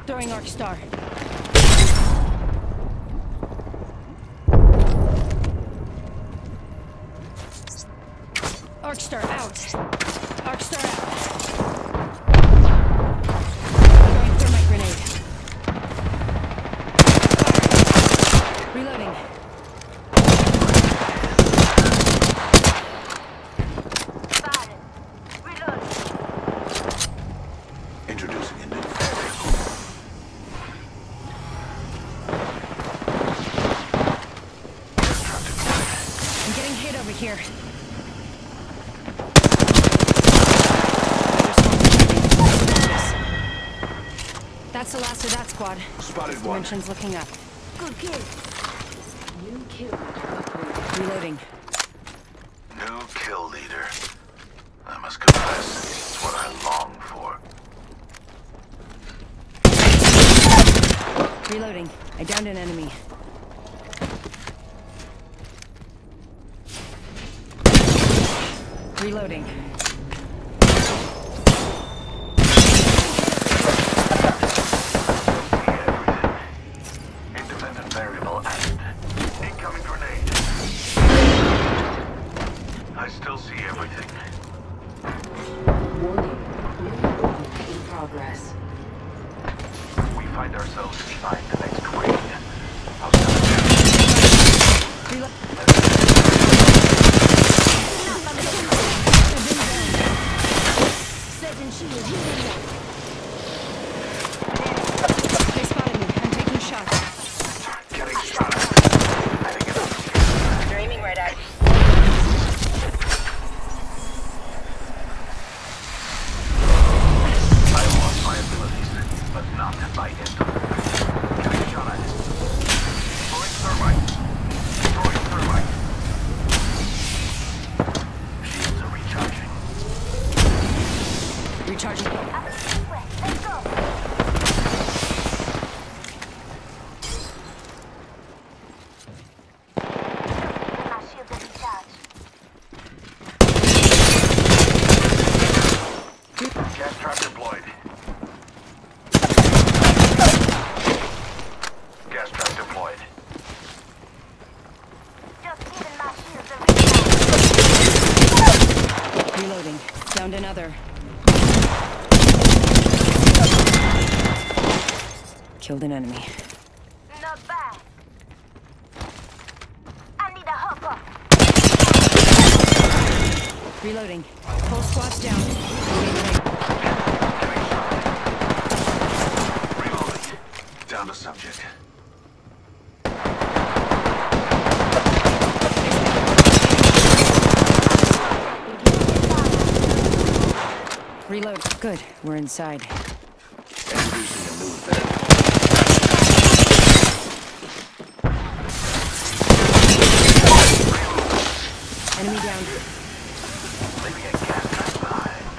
Throwing Arc Star. Arc Star out. Arc Star out. Throwing thermite grenade. Fire. Reloading. Fire. Reload. Introducing a new I'm getting hit over here. That's the last of that squad. spotted one. Dimensions looking up. Good kill. New kill upgrade. Reloading. New kill leader. I must confess, it's what I long for. Reloading. I downed an enemy. Reloading. Independent variable added. Incoming grenade. I still see everything. Warning. Unit in progress. We find ourselves behind the next ring. Reload. Setting shield. Healing up. They spotted me. I'm taking shots. Getting shot at. Heading it up. They're aiming right at me. I lost my abilities, but not my intellect. Getting shot at. Throwing thermite. Throwing thermite. Shields are recharging. Recharging. Let's go. My shield is recharged. Gas trap deployed. Gas trap deployed. Just giving my shield a recharge. Reloading. Downed another. Killed an enemy. Not bad. I need a hookup. Reloading. Whole squad's down. Reloading. Down to subject. Reload. Good. We're inside. Introducing a new variable. Enemy down. Leaving a gas trap behind.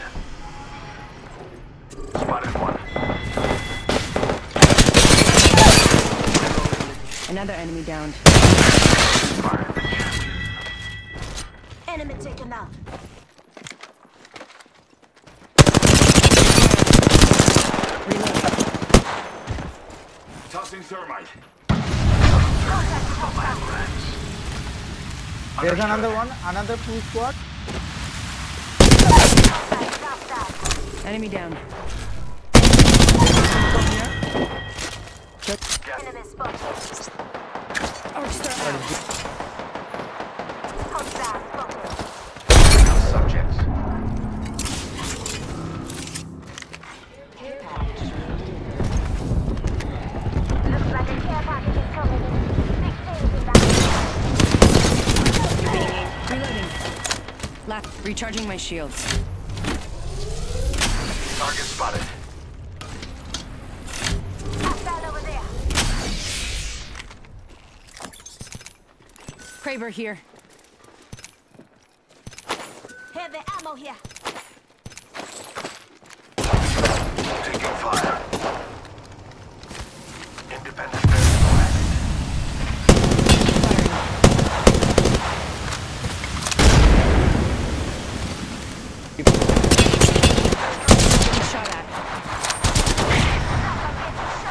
Spotted one. Another enemy downed. Fire the champion. Enemy taken out. Reload. Tossing thermite. There's another one, another full squad. Enemy down. Enemy spotted. Arc Star out. Hostile spotted. Subjects. Care package. Looks like a care package is coming in. Big things in that. Reloading. Left. Recharging my shields. Target spotted. Hostile over there. Kraber here. Heavy ammo here. Taking fire. Independent variable added. Getting shot at. I'm getting shot.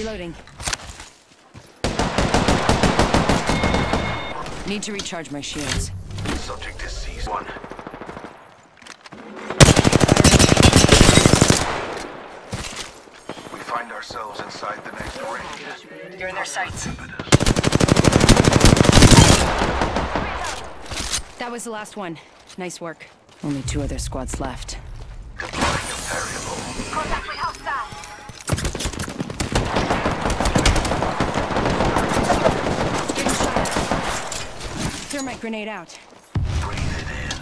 Reloading. Need to recharge my shields. Subject is seized. One. We find ourselves inside the next ring. You're in their sights. That was the last one. Nice work. Only 2 other squads left. Deploying a variable. Contact with hostile. Getting shot at. Thermite grenade out. Breathe it in.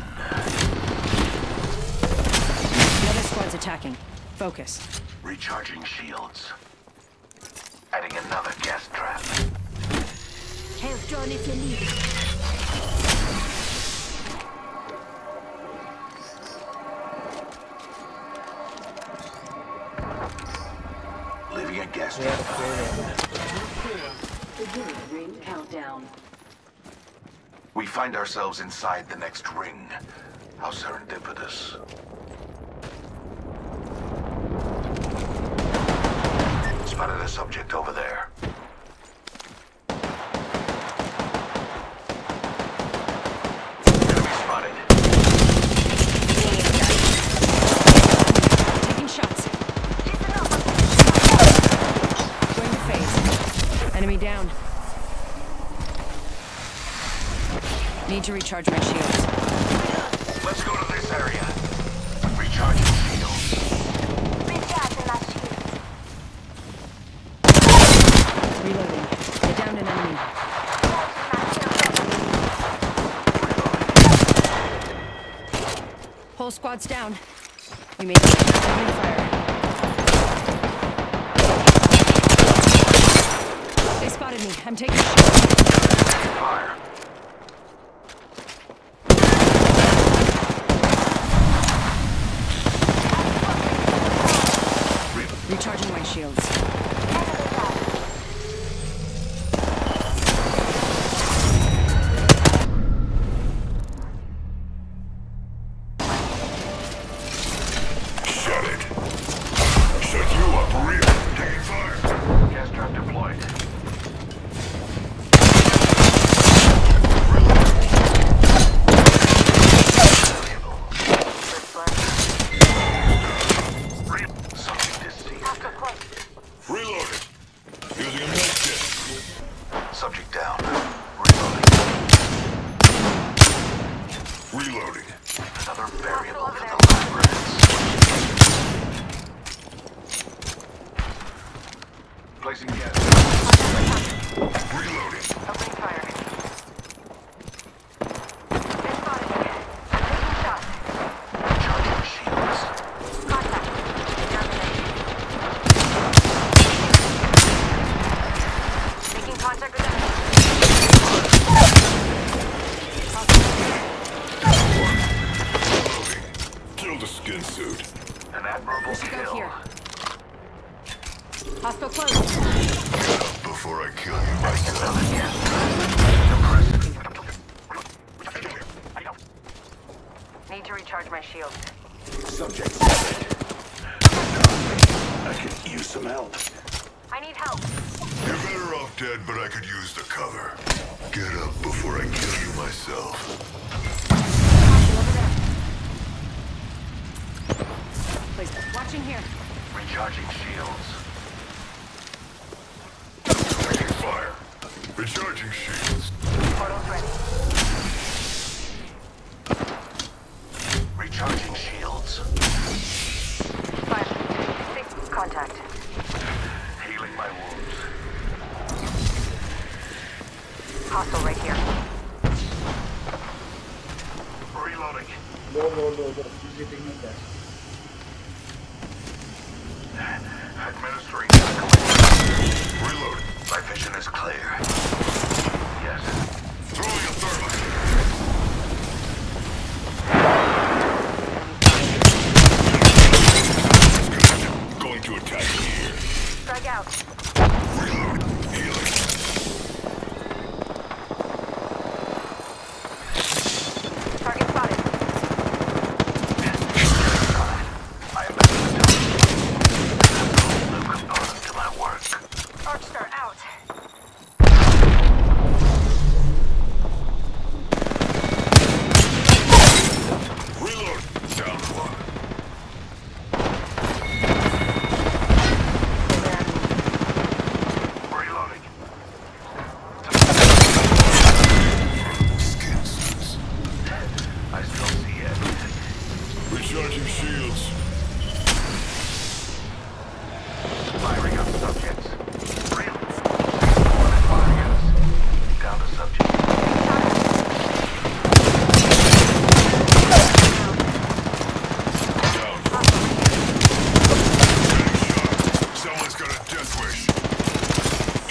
The other squad's attacking. Focus. Recharging shields. Adding another gas trap. Health drone if you need it. Leaving a gas Yeah, trap. Beginning ring countdown. We find ourselves inside the next ring. How serendipitous. Spotted a subject over there. Enemy spotted. Taking shots. Going to phase. Enemy down. Need to recharge my shields. Let's go to this area. Recharging shields. Recharging my shield. Reloading. Get down an enemy. Whole squad's down. We made it. Taking fire. They spotted me. I'm taking shots. Fire. Recharging my shields. Shut it. Shut you up, real. Taking fire. Gas trap deployed. Subject is seized. Reloading. Using a med kit. Subject down. Reloading. Reloading. Another variable for the lab rats. Placing gas. Reloading. Opening fire. They're spotting me. Taking shots. Recharging shields. Contact. Terminated. Making contact with enemy. Reloading. Kill the skin suit. An admirable Go kill. here. Hostile close. Get up before I kill you myself. Another gas trap. Impressive. Need to recharge my shield. Subject spotted. I could use some help. I need help. You're better off dead, but I could use the cover. Get up before I kill you myself. Over there. Please. Watching here. Recharging shields. Taking fire. Recharging shields. Portal's ready. Recharging shields. Flash. Six contact. Healing my wounds. Hostile right here. Reloading. Administering medical. Reloading. My vision is clear. Yes. Throwing a thermite. Disconnected. Going to attack here. Strike out. Reload. Healing. Target spotted. I am at the top. New component to my work.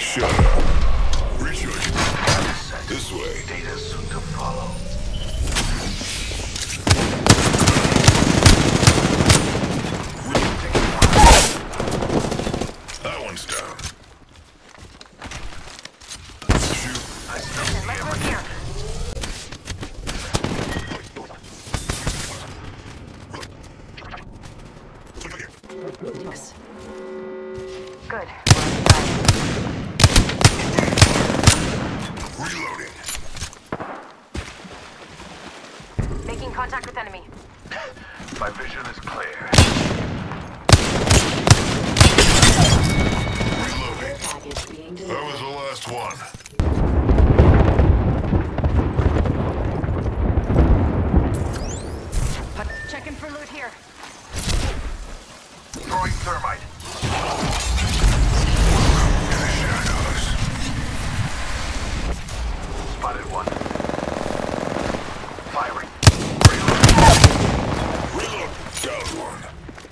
Shut up. Recharge. This way. Data soon to follow. That one's down. Shoot. I still see everything. Yes. Good. Reloading. Making contact with enemy. My vision is clear. Reloading. Package being That delivered. was the last one. Checking for loot here. Throwing thermite. In the shadows. Spotted one. Firing. Reload. Down one.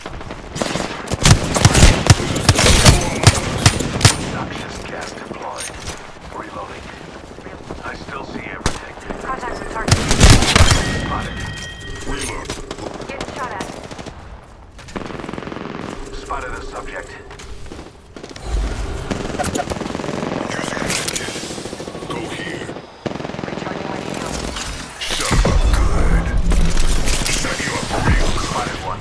Noxious gas deployed. Reloading. I still see everything. Contact with target. Spotted. Reload. Getting shot at. Spotted a subject. Using a kit. Go here. Recharging my shield. Shut up good. Set you up real good. Spotted one.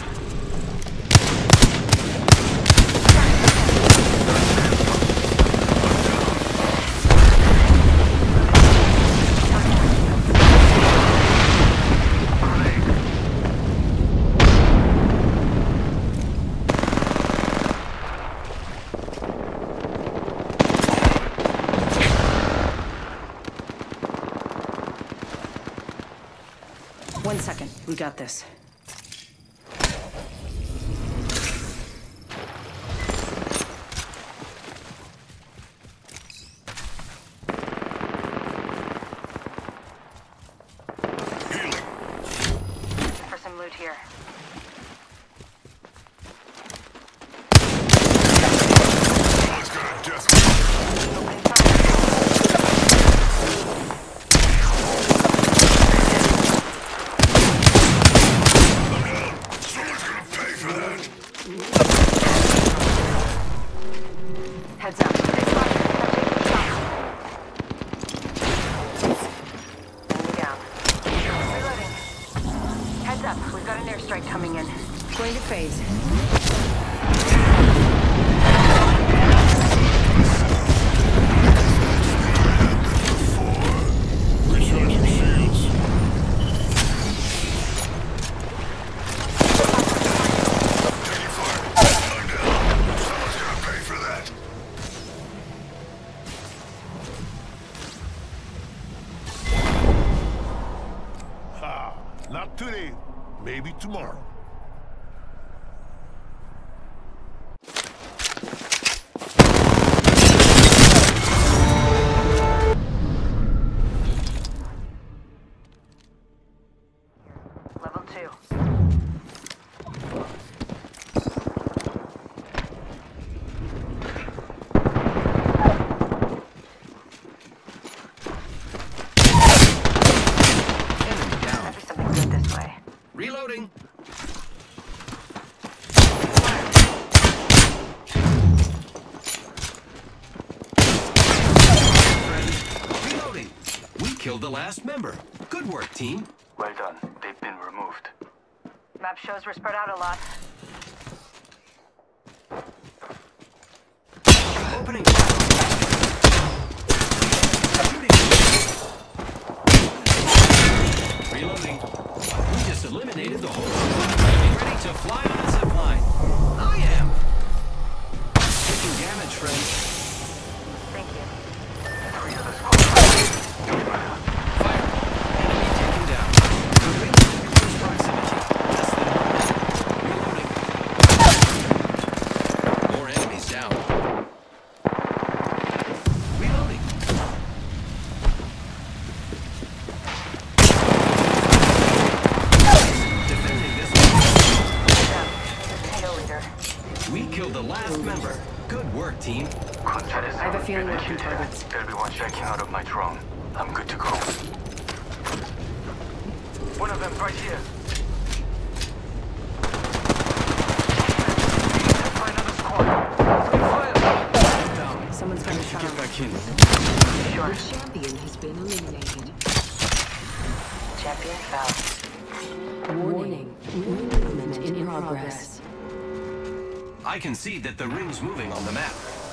One second. We got this. Healing. For some loot here. Someone's got a death wish. Opening fire. Someone's gonna pay for that. Heads up. They spotted. Enemy down. Reloading. Heads up. We've got an airstrike coming in. Going to phase. Recharging shields. Taking fire. I'm down. Someone's gonna pay for that. Not today, maybe tomorrow. Level 2. Enemy down. Might be something good this way. Reloading. Friend, reloading. We killed the last member. Good work, team. Well done. They've been removed. Map shows we're spread out a lot. Opening fire. Shooting. Reloading. We just eliminated the whole squad. Getting ready to fly on a zip line. I am. Taking damage, friend. Thank you. Three of the squad. Fire. Enemy taken down. Moving to close proximity. Less than 1 minute. Reloading. That is I have a feeling we're finished. two targets. Everyone checking out of my drone. I'm good to go. One of them right here. Try another squad. Down. Someone's got a shot Get on. back in. Sure. The champion has been eliminated. Champion fell. Warning. Ring movement in progress. I can see that the ring's moving on the map.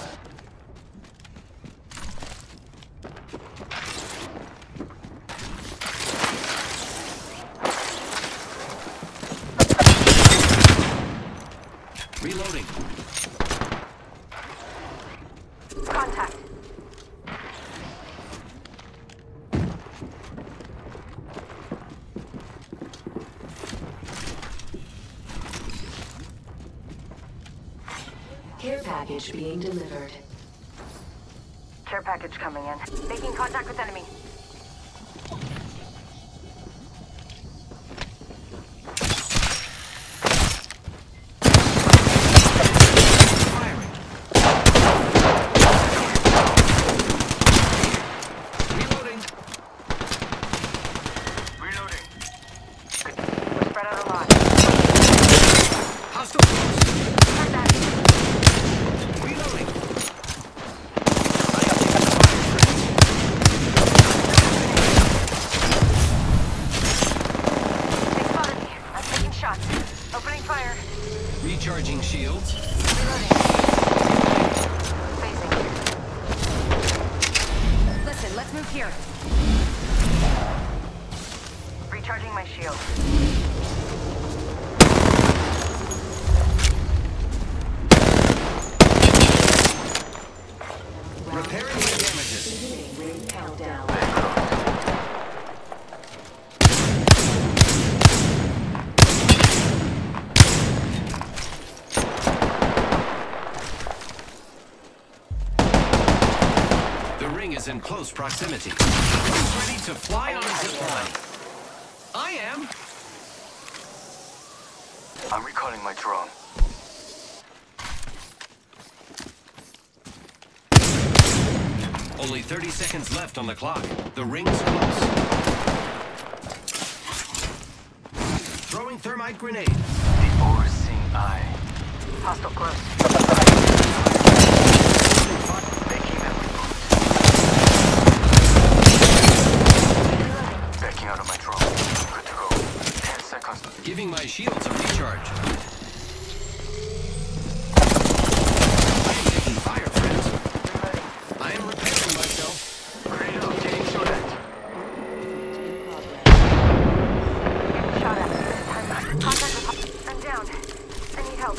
Reloading. Contact. Care package being delivered. Care package coming in. Making contact with enemy. Firing. Reloading. Reloading. We're spread out a lot. Hostile close. Cut that. Reloading. They spotted me. I'm taking shots. Opening fire. Recharging shields. Reloading. Facing. Listen, let's move here. Recharging my shield. Repairing my damages. Beginning ring countdown. The ring is in close proximity. Who's ready to fly on a zip line? I am. I'm recalling my drone. Only 30 seconds left on the clock. The ring's close. Throwing thermite grenade. The overseeing eye. Hostile close. Making them reboot. Backing out of my drone. Good to go. 10 seconds. Giving my shields a recharge. I am taking fire, friends. I am repairing myself. Relocating shot at. Getting shot at. Contact with... I'm down. I need help.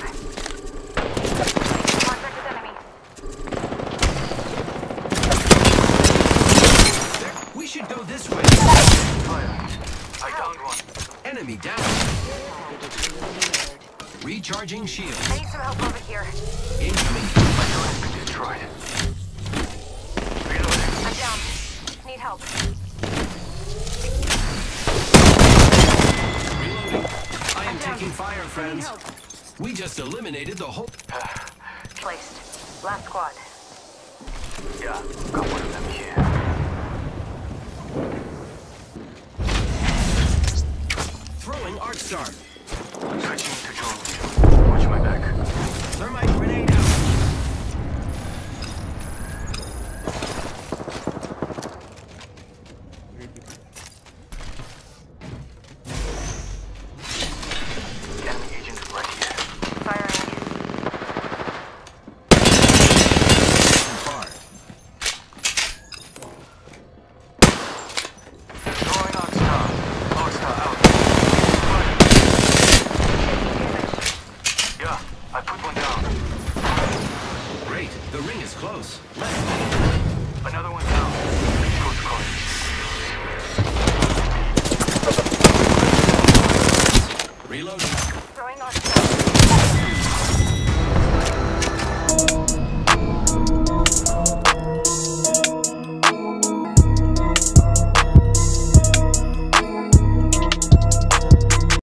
Contact with enemy. We should go this way. Fire. I downed one. Enemy down. Recharging shield. I need some help over here. Incoming. My drone has been destroyed. Reloading. I'm down. Need help. Reloading. I am down. taking fire, I need friends. help. We just eliminated the whole... Placed. Last squad. Yeah, got one of them here. Throwing Arc Star. Switching to drone view. Watch my back. Thermite grenade out. Enemy agent right here. Firing. Far. Throwing Arcstar. Arcstar out. Yeah, I put one down. Great. The ring is close. Let's Another one down. Good calling. reload.